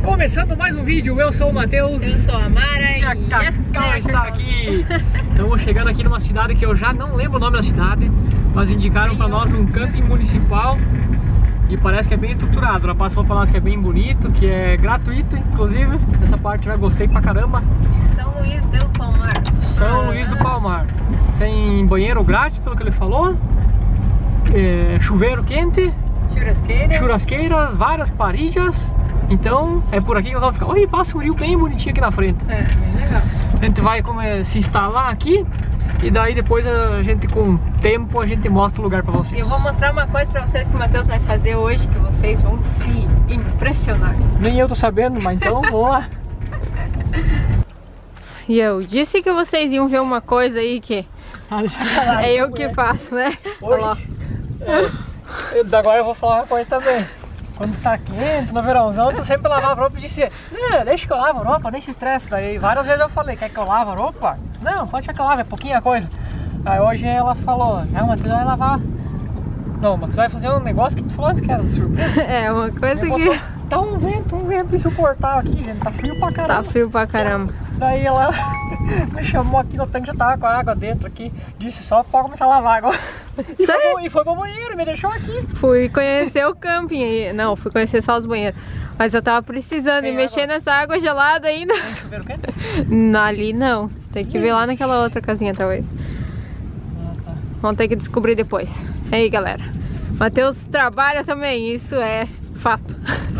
Começando mais um vídeo, eu sou o Matheus. Eu sou a Mara e a Cacau está aqui. Estamos chegando aqui numa cidade que eu já não lembro o nome da cidade, mas indicaram para nós um camping municipal e parece que é bem estruturado. Ela passou para nós que é bem bonito, que é gratuito, inclusive. Essa parte eu já gostei pra caramba. São Luís do Palmar. São Luís do Palmar. Tem banheiro grátis, pelo que ele falou. Chuveiro quente. Churrasqueiras, várias parillas. Então é por aqui que nós vamos ficar. Olha, passa um rio bem bonitinho aqui na frente. É, bem legal. A gente vai se instalar aqui e daí depois a gente, com o tempo, a gente mostra o lugar pra vocês. Eu vou mostrar uma coisa pra vocês que o Matheus vai fazer hoje, que vocês vão se impressionar. Nem eu tô sabendo, mas então vamos lá. E eu disse que vocês iam ver uma coisa aí que é eu que faço, né? Olha lá. Agora eu vou falar uma coisa também. Quando tá quente, no verãozão, tu sempre lavava a roupa e disse: não, deixa que eu lavo a roupa, nem se estresse. Daí várias vezes eu falei: quer que eu lave a roupa? Não, pode ser que eu lave, é pouquinha coisa. Aí hoje ela falou: não, mas tu vai lavar. Não, mas tu vai fazer um negócio que tu falou antes que era surpresa. É, uma coisa que... Tá um vento insuportável aqui, gente, tá frio pra caramba. Tá frio pra caramba. Daí ela me chamou aqui no tanque, já tava com a água dentro aqui. Disse: só pode começar a lavar agora. E foi pro banheiro, me deixou aqui. Fui conhecer o camping aí. Não, fui conhecer só os banheiros. Mas eu tava precisando mexer nessa água gelada ainda. Tem chuveiro quente? Ali não. Tem que ver lá naquela outra casinha talvez. Vamos ter que descobrir depois. E aí, galera, Matheus trabalha também, isso é fato.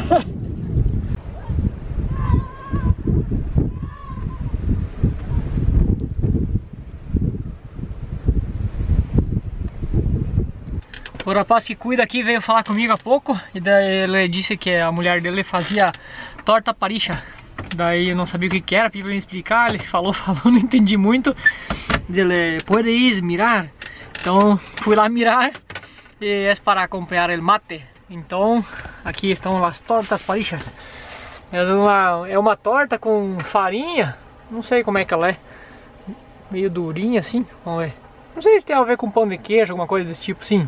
O rapaz que cuida aqui veio falar comigo há pouco. E daí ele disse que a mulher dele fazia torta paricha. Daí eu não sabia o que era, pediu pra me explicar. Ele falou, não entendi muito. Ele, puedes mirar? Então fui lá mirar. E é para acompanhar o mate. Então aqui estão as tortas parichas. É uma torta com farinha. Não sei como é que ela é. Meio durinha assim, vamos ver. Não sei se tem a ver com pão de queijo, alguma coisa desse tipo sim.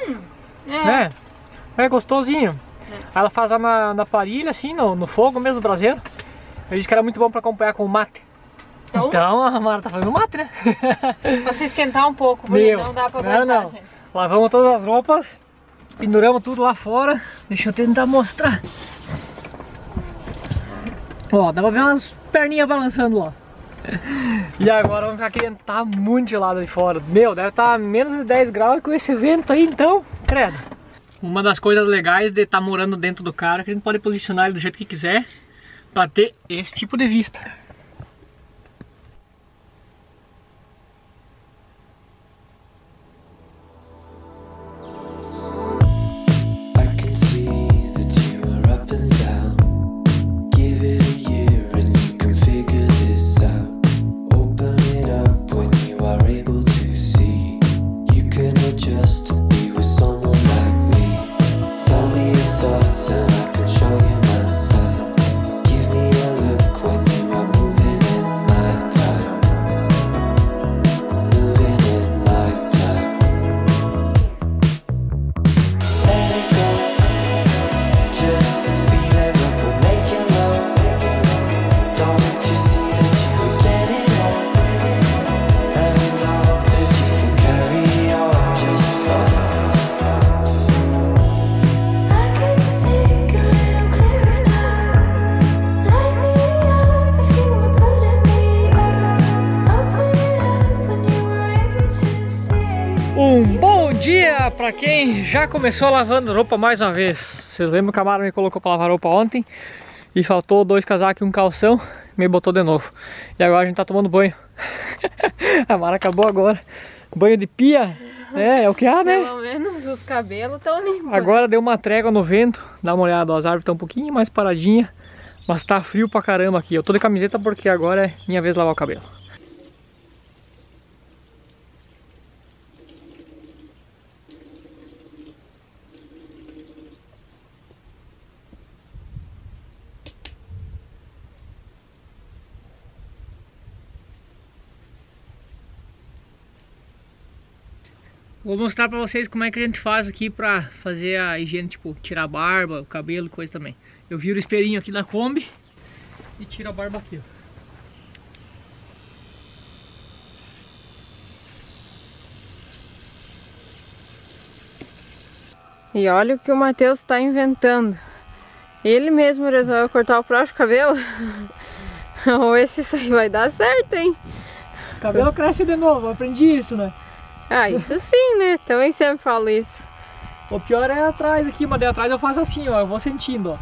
É gostosinho. Ela faz lá na parilha, assim, no fogo mesmo, no braseiro. Eu disse que era muito bom pra acompanhar com o mate. Então a Mara tá fazendo mate, né? Pra se esquentar um pouco, porque não dá pra aguentar, gente. Lavamos todas as roupas, penduramos tudo lá fora. Deixa eu tentar mostrar. Ó, dá pra ver umas perninhas balançando lá. E agora vamos ficar querendo, tá muito gelado ali fora. Meu, deve estar menos de 10 graus com esse vento aí, então, credo. Uma das coisas legais de estar morando dentro do carro é que a gente pode posicionar ele do jeito que quiser pra ter esse tipo de vista. Um bom dia pra quem já começou lavando roupa mais uma vez. Vocês lembram que a Mara me colocou pra lavar roupa ontem e faltou 2 casacos e um calção, me botou de novo. E agora a gente tá tomando banho. A Mara acabou agora. Banho de pia, é o que há, né? Pelo menos os cabelos estão limpos. Agora deu uma trégua no vento, dá uma olhada, as árvores estão um pouquinho mais paradinhas, mas tá frio pra caramba aqui. Eu tô de camiseta porque agora é minha vez de lavar o cabelo. Vou mostrar pra vocês como é que a gente faz aqui pra fazer a higiene, tipo, tirar a barba, o cabelo, coisa também. Eu viro o espelhinho aqui da Kombi e tiro a barba aqui, ó. E olha o que o Matheus está inventando. Ele mesmo resolveu cortar o próprio cabelo. Ou esse isso aí vai dar certo, hein? O cabelo cresce de novo, eu aprendi isso, né? Ah, isso sim, né? Também sempre falo isso. O pior é atrás aqui, mas daí atrás eu faço assim, ó. Eu vou sentindo, ó.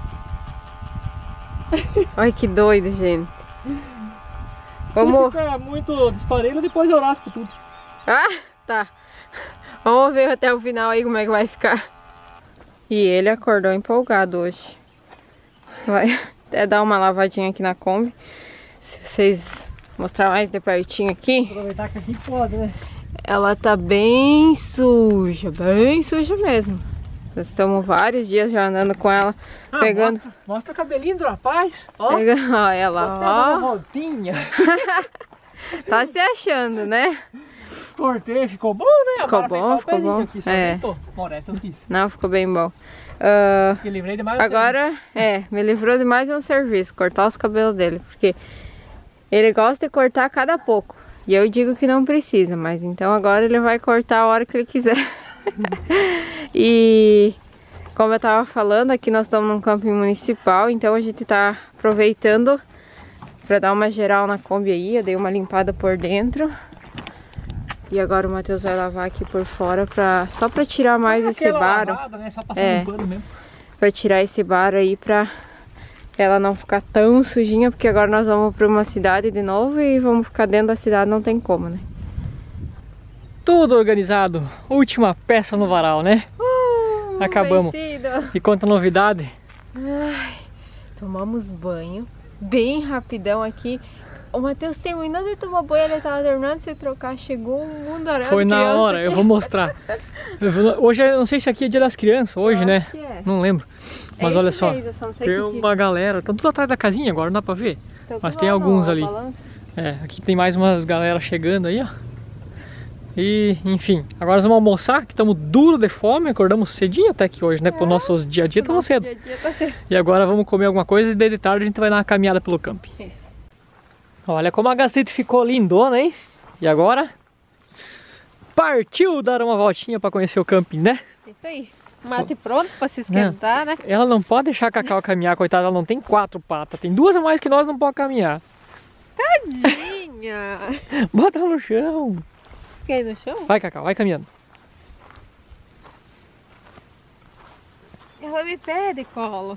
Olha que doido, gente. Vamos... Se ficar muito disparelho, depois eu raspo tudo. Ah, tá. Vamos ver até o final aí como é que vai ficar. E ele acordou empolgado hoje. Vai até dar uma lavadinha aqui na Kombi. Se vocês mostrar mais de pertinho aqui. Aproveitar que aqui pode, né? Ela tá bem suja mesmo. Nós estamos vários dias já andando com ela, pegando... Mostra o cabelinho do rapaz, ó. Pegando, ó, ela, ó. Uma voltinha. Tá se achando, né? Cortei, ficou bom, né? Ficou bom, ficou bom. Aqui, é. Não, ficou bem bom. Me livrei de mais agora, me livrou de mais um serviço, cortar os cabelos dele, porque ele gosta de cortar cada pouco. E eu digo que não precisa, mas então agora ele vai cortar a hora que ele quiser. E como eu tava falando, aqui nós estamos num camping municipal, então a gente tá aproveitando para dar uma geral na Kombi aí. Eu dei uma limpada por dentro. E agora o Matheus vai lavar aqui por fora só pra tirar mais esse baro. Lavada, né? Só passar um pano mesmo. Pra tirar esse baro aí pra ela não ficar tão sujinha, porque agora nós vamos pra uma cidade de novo e vamos ficar dentro da cidade, não tem como, né? Tudo organizado. Última peça no varal, né? Acabamos. Vencido. E quanta novidade. Ai, tomamos banho bem rapidão aqui. O Matheus terminou de tomar banho, ele tava terminando de se trocar, chegou um mundaréu. Foi na hora, aqui. Eu vou mostrar. Hoje, eu não sei se aqui é dia das crianças, hoje, né? Acho que é. Não lembro. Mas olha só, tem uma dia. galera, estão tudo atrás da casinha agora, não dá pra ver. Então, mas tem alguns ali. Aqui tem mais umas galera chegando aí, ó. E, enfim, agora nós vamos almoçar, que estamos duro de fome, acordamos cedinho até aqui hoje, né? Pro nossos dia a dia estamos cedo. Tá cedo. E agora vamos comer alguma coisa e daí de tarde a gente vai dar uma caminhada pelo camping. Isso. Olha como a gastrite ficou lindona, hein? E agora? Partiu dar uma voltinha para conhecer o camping, né? Isso aí. Mate pronto para se esquentar, né? Ela não pode deixar a Cacau caminhar, coitada, ela não tem 4 patas. Tem 2 a mais que nós, não pode caminhar. Tadinha! Bota ela no chão. Fica aí no chão? Vai, Cacau, vai caminhando. Ela me pede colo.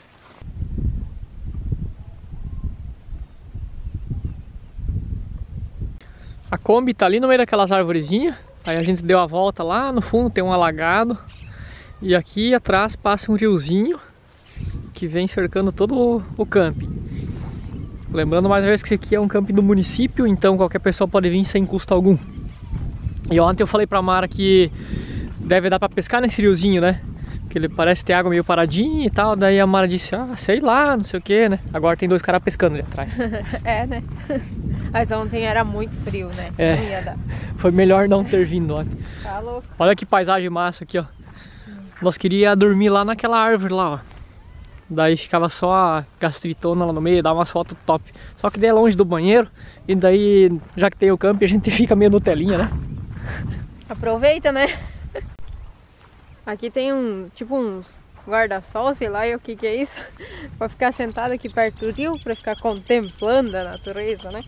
A Kombi tá ali no meio daquelas arvorezinhas. Aí a gente deu a volta lá no fundo, tem um alagado. E aqui atrás passa um riozinho que vem cercando todo o camping. Lembrando mais uma vez que esse aqui é um camping do município, então qualquer pessoa pode vir sem custo algum. E ontem eu falei pra Mara que deve dar pra pescar nesse riozinho, né? Que ele parece ter água meio paradinha e tal. Daí a Mara disse, sei lá, não sei o que, né? Agora tem 2 caras pescando ali atrás. É, né? Mas ontem era muito frio, né? É. Não ia dar. Foi melhor não ter vindo ontem. Tá louco. Olha que paisagem massa aqui, ó. Nós queríamos dormir lá naquela árvore lá, ó. Daí ficava só a gastritona lá no meio, dava umas fotos top. Só que daí é longe do banheiro. E daí, já que tem o camping, a gente fica meio Nutelinha, né? Aproveita, né? Aqui tem tipo uns guarda-sol, sei lá, e o que é isso? Pra ficar sentado aqui perto do rio, pra ficar contemplando a natureza, né?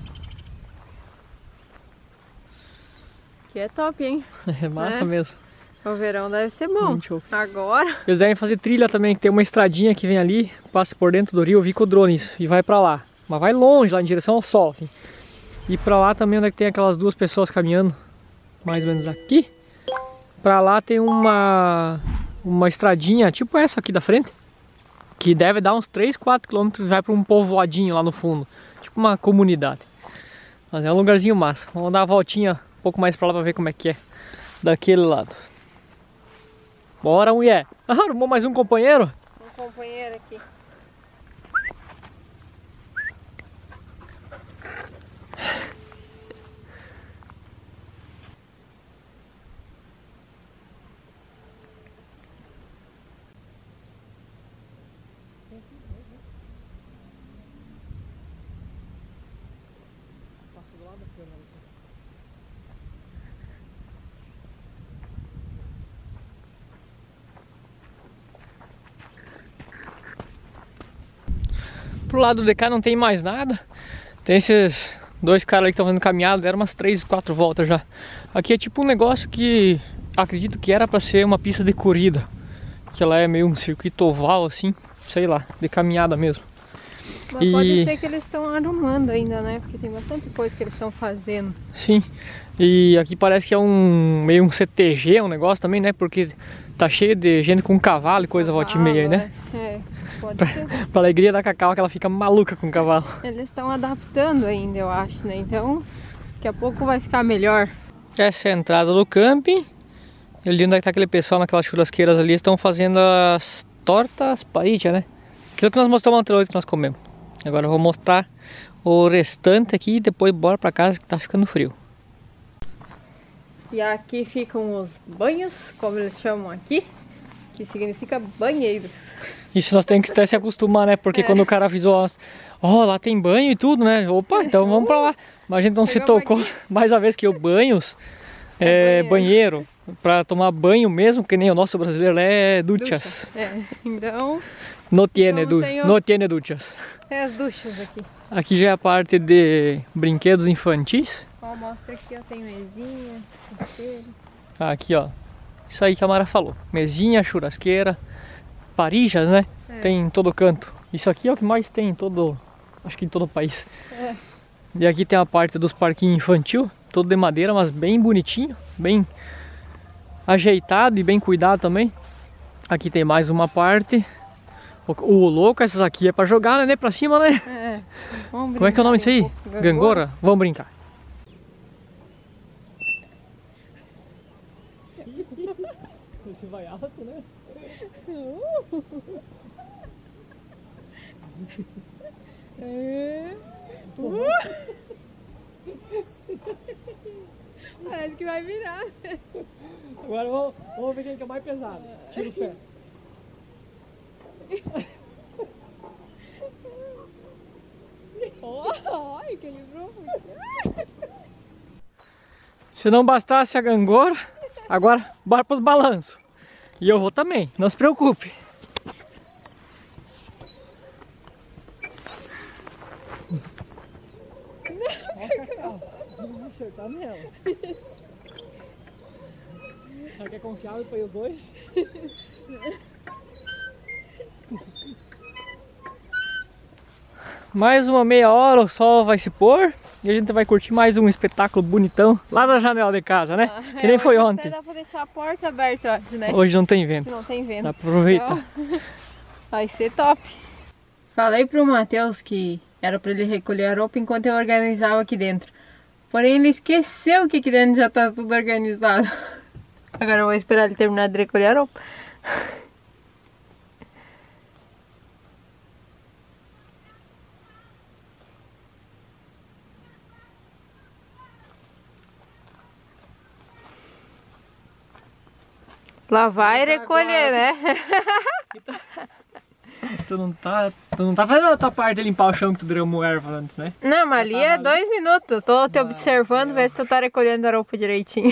Que é top, hein? É massa mesmo. O verão deve ser bom. Muito show. Agora... Eles devem fazer trilha também, que tem uma estradinha que vem ali, passa por dentro do rio, eu vi com o drone isso, e vai pra lá. Mas vai longe, lá em direção ao sol, assim. E pra lá também, onde é que tem aquelas 2 pessoas caminhando, mais ou menos aqui. Pra lá tem uma estradinha, tipo essa aqui da frente, que deve dar uns 3, 4 km e vai pra um povoadinho lá no fundo. Tipo uma comunidade. Mas é um lugarzinho massa. Vamos dar uma voltinha um pouco mais pra lá pra ver como é que é daquele lado. Bora, mulher! Arrumou mais um companheiro? Um companheiro aqui. Pro lado de cá não tem mais nada. Tem esses dois caras ali que estão fazendo caminhada, deram umas 3, 4 voltas já. Aqui é tipo um negócio que acredito que era para ser uma pista de corrida, que ela é meio um circuito oval assim, sei lá, de caminhada mesmo. Mas pode ser que eles estão arrumando ainda, né? Porque tem bastante coisa que eles estão fazendo. Sim, e aqui parece que é meio um CTG, um negócio também, né? Porque tá cheio de gente com cavalo e coisa volta e meia aí, né? É, pode ser. Pra alegria da Cacau, que ela fica maluca com o cavalo. Eles estão adaptando ainda, eu acho, né? Então, daqui a pouco vai ficar melhor. Essa é a entrada do camping. E ali onde é que tá aquele pessoal naquelas churrasqueiras ali, estão fazendo as tortas paella, né? Aquilo que nós mostramos ontem que nós comemos. Agora eu vou mostrar o restante aqui e depois bora pra casa que tá ficando frio. E aqui ficam os banhos, como eles chamam aqui, que significa banheiros. Isso nós temos que até se acostumar, né? Porque quando o cara avisou, ó, lá tem banho e tudo, né? Opa, então vamos pra lá. Mas a gente não se tocou mais uma vez que o banhos é banheiro. Pra tomar banho mesmo, que nem o nosso brasileiro é duchas. É, então... No tiene duchas. É as duchas aqui. Aqui já é a parte de brinquedos infantis. Ó, mostra aqui, ó, tem mesinha, churrasqueira. Aqui, ó. Isso aí que a Mara falou. Mesinha, churrasqueira, parijas, né? É. Tem em todo canto. Isso aqui é o que mais tem em todo... Acho que em todo o país. É. E aqui tem a parte dos parquinhos infantil. Todo de madeira, mas bem bonitinho. Bem ajeitado e bem cuidado também. Aqui tem mais uma parte. O louco, essas aqui é pra jogar, né? Pra cima, né? É. Como é que é o nome disso aí? Gangorra? Vamos brincar. Você vai alto, né? Parece que vai virar. Agora vamos ver quem que é mais pesado. Tira os pés. Ai, que livrou. Se não bastasse a gangorra, agora bora pros balanços. E eu vou também, não se preocupe. Vamos acertar nela. Ela quer confiável para os dois? Mais uma meia hora o sol vai se pôr e a gente vai curtir mais um espetáculo bonitão lá da janela de casa, né? Que nem foi ontem. Até dá pra deixar a porta aberta, eu acho, né? Hoje não tem vento. Não tem vento. Aproveita. Então, vai ser top. Falei pro Matheus que era pra ele recolher a roupa enquanto eu organizava aqui dentro. Porém ele esqueceu que aqui dentro já tá tudo organizado. Agora eu vou esperar ele terminar de recolher a roupa. Lá vai recolher, né? Tu não tá fazendo a tua parte de limpar o chão que tu derramou erva antes, né? Não, mas ali é 2 minutos. Tô te observando, ver se tu tá recolhendo a roupa direitinho.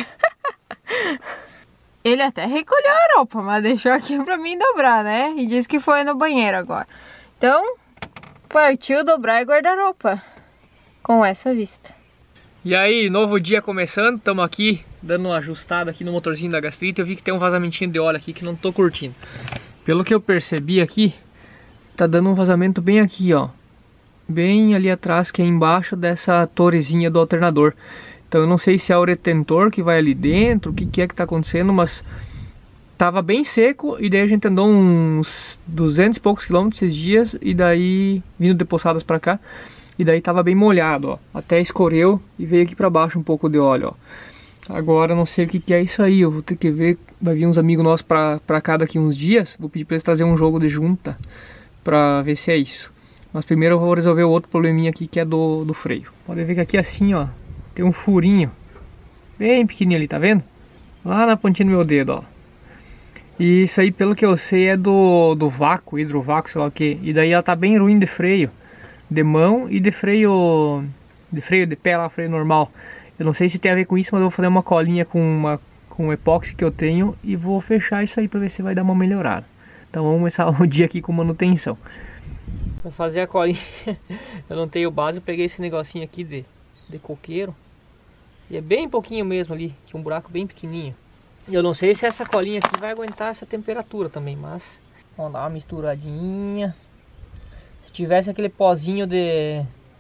Ele até recolheu a roupa, mas deixou aqui pra mim dobrar, né? E disse que foi no banheiro agora. Então, partiu dobrar e guardar roupa. Com essa vista. E aí, novo dia começando, estamos aqui dando uma ajustada aqui no motorzinho da gastrite. Eu vi que tem um vazamentinho de óleo aqui que não tô curtindo. Pelo que eu percebi aqui, tá dando um vazamento bem aqui, ó. Bem ali atrás, que é embaixo dessa torrezinha do alternador. Então eu não sei se é o retentor que vai ali dentro, o que é que tá acontecendo, mas tava bem seco e daí a gente andou uns 200 e poucos quilômetros esses dias e daí vindo de Poçadas pra cá. E daí tava bem molhado, ó. Até escorreu e veio aqui pra baixo um pouco de óleo, ó. Agora não sei o que é isso aí, eu vou ter que ver. Vai vir uns amigos nossos pra cá daqui uns dias. Vou pedir pra eles trazer um jogo de junta pra ver se é isso. Mas primeiro eu vou resolver o outro probleminha aqui, que é do freio. Pode ver que aqui assim, ó, tem um furinho bem pequenininho ali, tá vendo? Lá na pontinha do meu dedo, ó. E isso aí, pelo que eu sei, é do vácuo, hidrovácuo, sei lá o que. E daí ela tá bem ruim de freio, de mão e de freio de freio de pé lá, freio normal. Eu não sei se tem a ver com isso, mas eu vou fazer uma colinha com o epóxi que eu tenho e vou fechar isso aí para ver se vai dar uma melhorada. Então vamos começar o dia aqui com manutenção. Para fazer a colinha, eu não tenho base, eu peguei esse negocinho aqui de coqueiro. E é bem pouquinho mesmo ali, tinha um buraco bem pequenininho. Eu não sei se essa colinha aqui vai aguentar essa temperatura também, mas vamos dar uma misturadinha. Se tivesse aquele pozinho de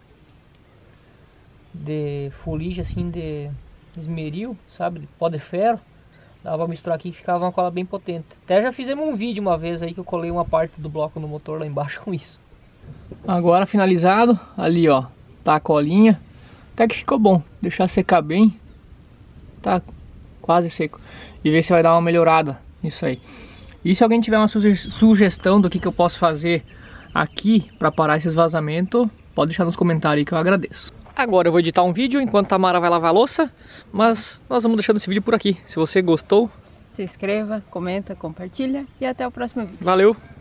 fuligem assim, de esmeril, sabe, de pó de ferro, dava pra misturar aqui que ficava uma cola bem potente. Até já fizemos um vídeo uma vez aí que eu colei uma parte do bloco no motor lá embaixo com isso. Agora finalizado, ali ó, tá a colinha, até que ficou bom, deixar secar bem, tá quase seco, e ver se vai dar uma melhorada nisso aí. E se alguém tiver uma sugestão do que eu posso fazer aqui para parar esses vazamentos, pode deixar nos comentários aí que eu agradeço. Agora eu vou editar um vídeo enquanto a Tamara vai lavar a louça, mas nós vamos deixando esse vídeo por aqui. Se você gostou, se inscreva, comenta, compartilha e até o próximo vídeo. Valeu!